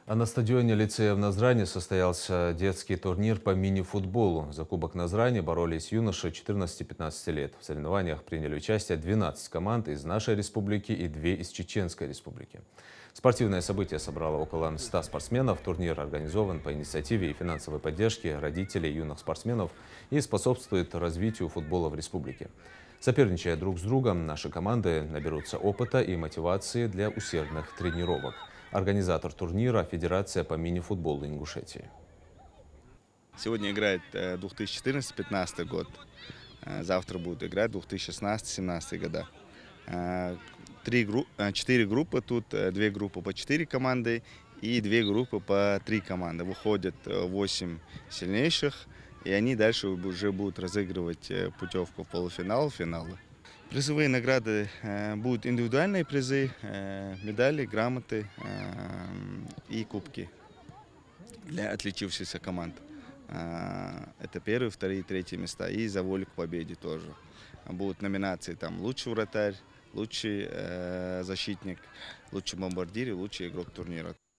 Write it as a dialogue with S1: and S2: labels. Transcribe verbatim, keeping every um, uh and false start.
S1: А на стадионе лицея в Назране состоялся детский турнир по мини-футболу. За Кубок Назрани боролись юноши четырнадцати-пятнадцати лет. В соревнованиях приняли участие двенадцать команд из нашей республики и две из Чеченской республики. Спортивное событие собрало около ста спортсменов. Турнир организован по инициативе и финансовой поддержке родителей юных спортсменов и способствует развитию футбола в республике. Соперничая друг с другом, наши команды наберутся опыта и мотивации для усердных тренировок. Организатор турнира – Федерация по мини-футболу Ингушетии.
S2: Сегодня играет две тысячи четырнадцатый — две тысячи пятнадцатый год. Завтра будут играть две тысячи шестнадцатый — две тысячи семнадцатый года. Три, четыре группы тут, две группы по четыре команды и две группы по три команды. Выходят восемь сильнейших, и они дальше уже будут разыгрывать путевку в полуфинал, финалы. Призовые награды э, будут индивидуальные призы, э, медали, грамоты э, и кубки для отличившихся команд. Э, это первые, вторые, третьи места. И за волю к победе тоже. Будут номинации там лучший вратарь, лучший э, защитник, лучший бомбардир и лучший игрок турнира.